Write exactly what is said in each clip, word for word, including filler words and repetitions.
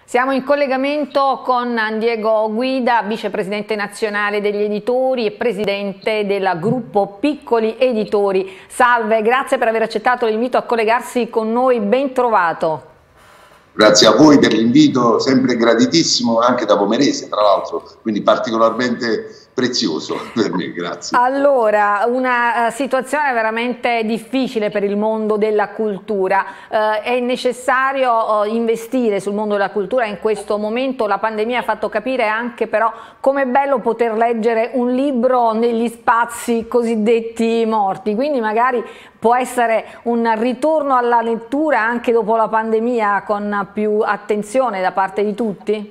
Siamo in collegamento con Diego Guida, vicepresidente nazionale degli editori e presidente del gruppo Piccoli Editori. Salve, grazie per aver accettato l'invito a collegarsi con noi, ben trovato. Grazie a voi per l'invito, sempre graditissimo, anche da Pomerese tra l'altro, quindi particolarmente prezioso per me, grazie. Allora, una uh, situazione veramente difficile per il mondo della cultura, uh, è necessario uh, investire sul mondo della cultura in questo momento. La pandemia ha fatto capire anche però com'è bello poter leggere un libro negli spazi cosiddetti morti, quindi magari può essere un ritorno alla lettura anche dopo la pandemia con più attenzione da parte di tutti?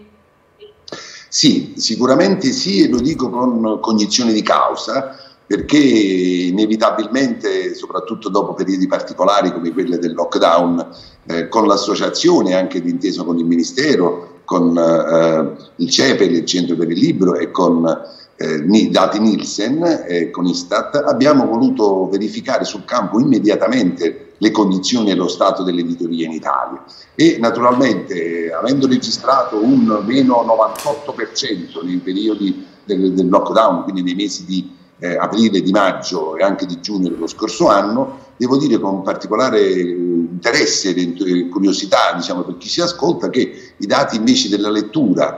Sì, sicuramente sì, e lo dico con cognizione di causa, perché inevitabilmente, soprattutto dopo periodi particolari come quelli del lockdown, eh, con l'associazione, anche d'intesa con il Ministero, con eh, il CEPEL, il Centro per il Libro, e con eh, dati Nielsen, eh, con Istat, abbiamo voluto verificare sul campo immediatamente le condizioni e lo stato dell'editoria in Italia e naturalmente, avendo registrato un meno novantotto per cento nei periodi del, del lockdown, quindi nei mesi di eh, aprile, di maggio e anche di giugno dello scorso anno, devo dire con particolare interesse e curiosità, diciamo, per chi si ascolta, che i dati invece della lettura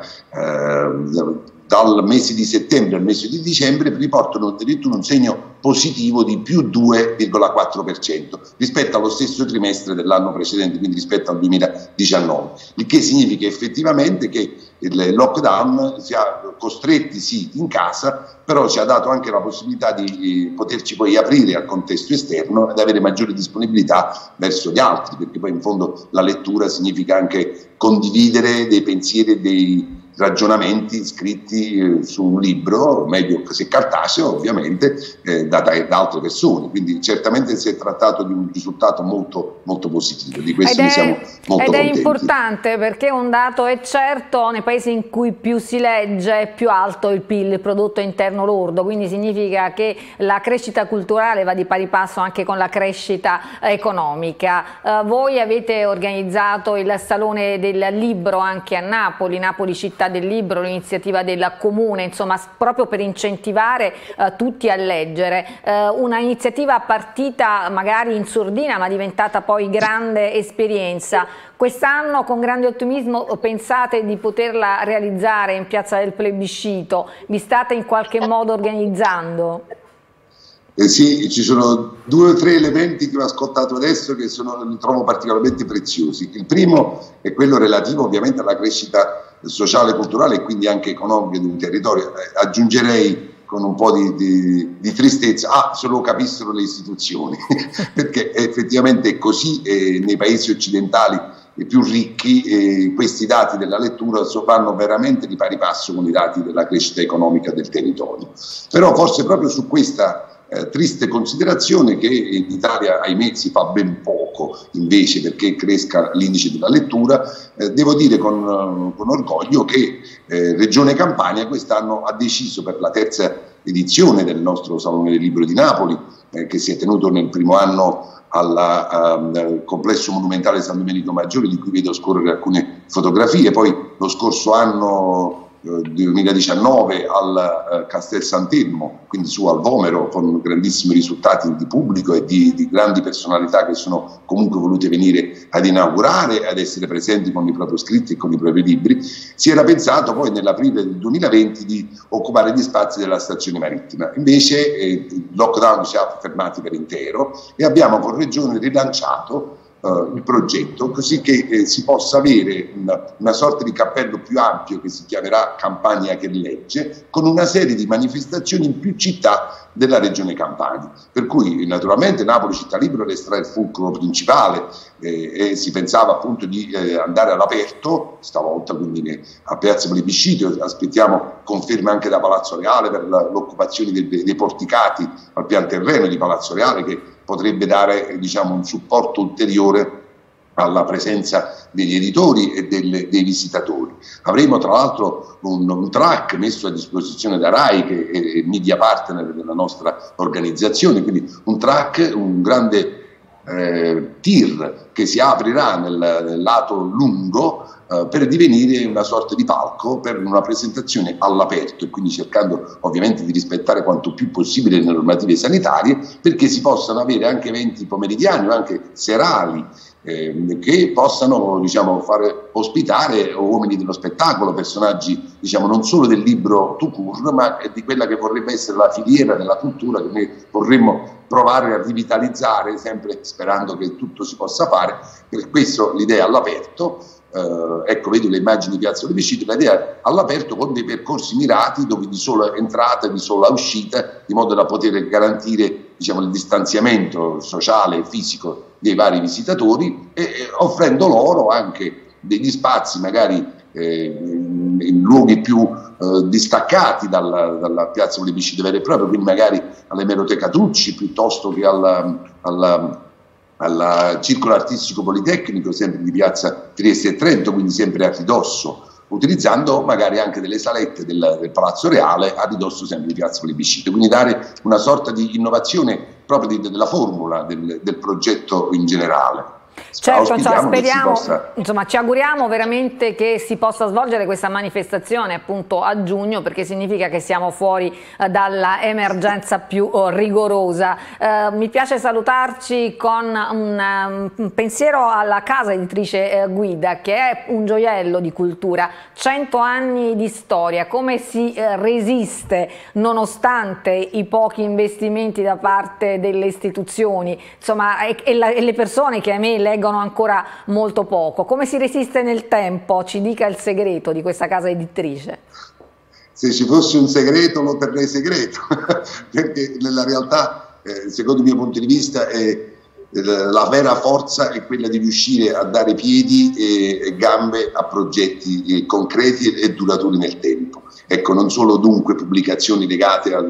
eh, dal mese di settembre al mese di dicembre riportano addirittura un segno positivo di più due virgola quattro per cento rispetto allo stesso trimestre dell'anno precedente, quindi rispetto al duemiladiciannove, il che significa effettivamente che il lockdown ci ha costretti sì in casa, però ci ha dato anche la possibilità di poterci poi aprire al contesto esterno ed avere maggiore disponibilità verso gli altri, perché poi in fondo la lettura significa anche condividere dei pensieri e dei ragionamenti scritti eh, su un libro, meglio se cartaceo ovviamente, eh, da, da, da altre persone, quindi certamente si è trattato di un risultato molto, molto positivo, di questo ne siamo molto ed contenti. Ed è importante perché un dato è certo: nei paesi in cui più si legge è più alto il P I L, il prodotto interno lordo, quindi significa che la crescita culturale va di pari passo anche con la crescita economica. Uh, voi avete organizzato il Salone del Libro anche a Napoli, Napoli città del libro, l'iniziativa del comune, insomma proprio per incentivare uh, tutti a leggere, uh, una iniziativa partita magari in sordina ma diventata poi grande esperienza. Quest'anno con grande ottimismo pensate di poterla realizzare in Piazza del Plebiscito? Vi state in qualche modo organizzando? Eh sì, ci sono due o tre elementi che ho ascoltato adesso che sono, li trovo particolarmente preziosi. Il primo è quello relativo ovviamente alla crescita sociale, culturale e quindi anche economica di un territorio. Eh, aggiungerei con un po' di, di, di tristezza, ah, se lo capissero le istituzioni, perché effettivamente è così, eh, nei paesi occidentali più ricchi eh, questi dati della lettura vanno veramente di pari passo con i dati della crescita economica del territorio. Però forse proprio su questa Eh, triste considerazione, che in Italia ahimè si fa ben poco invece perché cresca l'indice della lettura, eh, devo dire con, con orgoglio che eh, Regione Campania quest'anno ha deciso, per la terza edizione del nostro Salone del Libro di Napoli, eh, che si è tenuto nel primo anno alla, um, al complesso monumentale San Domenico Maggiore, di cui vedo scorrere alcune fotografie, poi lo scorso anno duemiladiciannove al uh, Castel Sant'Elmo, quindi su al Vomero, con grandissimi risultati di pubblico e di, di grandi personalità che sono comunque volute venire ad inaugurare, ad essere presenti con i propri scritti e con i propri libri. Si era pensato poi nell'aprile del duemilaventi di occupare gli spazi della stazione marittima, invece eh, il lockdown ci ha fermati per intero e abbiamo con Regione rilanciato Uh, il progetto, così che eh, si possa avere una, una sorta di cappello più ampio che si chiamerà Campania che legge, con una serie di manifestazioni in più città della regione Campania, per cui naturalmente Napoli città libero resterà il fulcro principale eh, e si pensava appunto di eh, andare all'aperto stavolta, quindi ne, a Piazza Plebiscito. Aspettiamo conferme anche da Palazzo Reale per l'occupazione dei, dei porticati al pian terreno di Palazzo Reale, che potrebbe dare, diciamo, un supporto ulteriore alla presenza degli editori e delle, dei visitatori. Avremo tra l'altro un, un track messo a disposizione da RAI, che è media partner della nostra organizzazione, quindi un track, un grande eh, tir che si aprirà nel, nel lato lungo eh, per divenire una sorta di palco per una presentazione all'aperto, e quindi cercando ovviamente di rispettare quanto più possibile le normative sanitarie, perché si possano avere anche eventi pomeridiani o anche serali eh, che possano, diciamo, fare ospitare uomini dello spettacolo, personaggi, diciamo, non solo del libro tout court, ma di quella che vorrebbe essere la filiera della cultura che noi vorremmo provare a rivitalizzare, sempre sperando che tutto si possa fare. Per questo l'idea all'aperto, eh, ecco, vedi le immagini di Piazza Plebiscito, l'idea all'aperto con dei percorsi mirati dove di sola entrata e di sola uscita, di modo da poter garantire, diciamo, il distanziamento sociale e fisico dei vari visitatori, e, e offrendo loro anche degli spazi magari eh, in, in luoghi più eh, distaccati dalla, dalla Piazza Plebiscito vero e proprio, quindi magari all'Emeroteca Tucci piuttosto che al Circolo Artistico Politecnico, sempre di Piazza Trieste e Trento, quindi sempre a ridosso, utilizzando magari anche delle salette del, del Palazzo Reale a ridosso sempre di Piazza Plebiscito, quindi dare una sorta di innovazione proprio di, della formula del, del progetto in generale. Certo, insomma, speriamo, possa... insomma, ci auguriamo veramente che si possa svolgere questa manifestazione appunto a giugno, perché significa che siamo fuori eh, dalla emergenza più oh, rigorosa. Eh, mi piace salutarci con un, un pensiero alla casa editrice eh, Guida, che è un gioiello di cultura, cento anni di storia, come si eh, resiste nonostante i pochi investimenti da parte delle istituzioni, insomma, e, e, la, e le persone che a me leggono ancora molto poco. Come si resiste nel tempo? Ci dica il segreto di questa casa editrice. Se ci fosse un segreto lo terrei segreto, perché nella realtà, eh, secondo il mio punto di vista, è, la vera forza è quella di riuscire a dare piedi e, e gambe a progetti eh, concreti e duraturi nel tempo. Ecco, non solo dunque pubblicazioni legate al,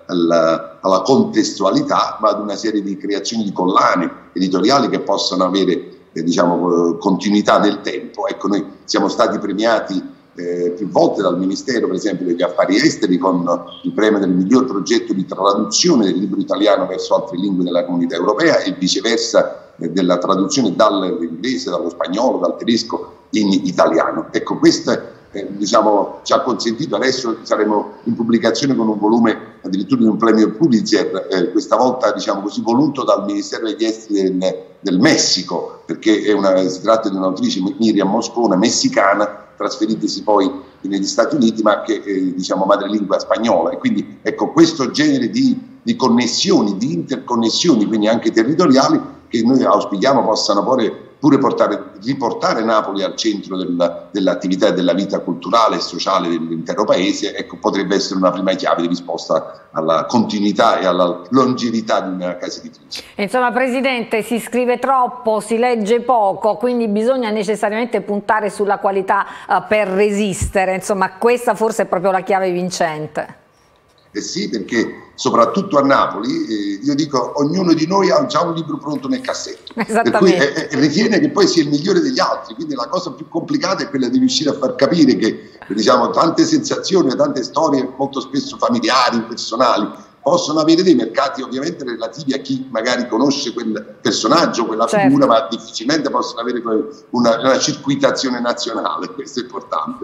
al, alla contestualità, ma ad una serie di creazioni di collane editoriali che possano avere eh, diciamo, continuità nel tempo. Ecco, noi siamo stati premiati eh, più volte dal Ministero, per esempio, degli Affari Esteri, con il premio del miglior progetto di traduzione del libro italiano verso altre lingue della Comunità Europea, e viceversa eh, della traduzione dall'inglese, dallo spagnolo, dal tedesco in italiano. Ecco, questa Eh, diciamo, ci ha consentito, adesso saremo in pubblicazione con un volume addirittura di un premio Pulitzer, eh, questa volta, diciamo così, voluto dal Ministero degli Esteri del, del Messico, perché è una, si tratta di un'autrice, Miriam Moscona, messicana, trasferitesi poi negli Stati Uniti, ma che è, diciamo, madrelingua spagnola, e quindi ecco, questo genere di, di connessioni, di interconnessioni, quindi anche territoriali, che noi auspichiamo possano pure pure portare, riportare Napoli al centro del, dell'attività e della vita culturale e sociale dell'intero paese, ecco, potrebbe essere una prima chiave di risposta alla continuità e alla longevità di una casa editrice. Insomma, Presidente, si scrive troppo, si legge poco, quindi bisogna necessariamente puntare sulla qualità uh, per resistere, insomma, questa forse è proprio la chiave vincente. Eh sì, perché soprattutto a Napoli, eh, io dico, ognuno di noi ha già un libro pronto nel cassetto, per cui eh, eh, ritiene che poi sia il migliore degli altri, quindi la cosa più complicata è quella di riuscire a far capire che, diciamo, tante sensazioni, tante storie molto spesso familiari, personali, possono avere dei mercati ovviamente relativi a chi magari conosce quel personaggio, quella certo. figura, ma difficilmente possono avere una, una circuitazione nazionale, questo è importante.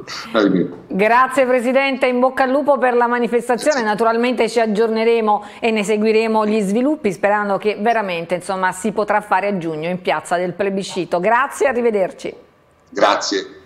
Grazie Presidente, in bocca al lupo per la manifestazione, naturalmente ci aggiorneremo e ne seguiremo gli sviluppi, sperando che veramente, insomma, si potrà fare a giugno in Piazza del Plebiscito. Grazie, arrivederci. Grazie.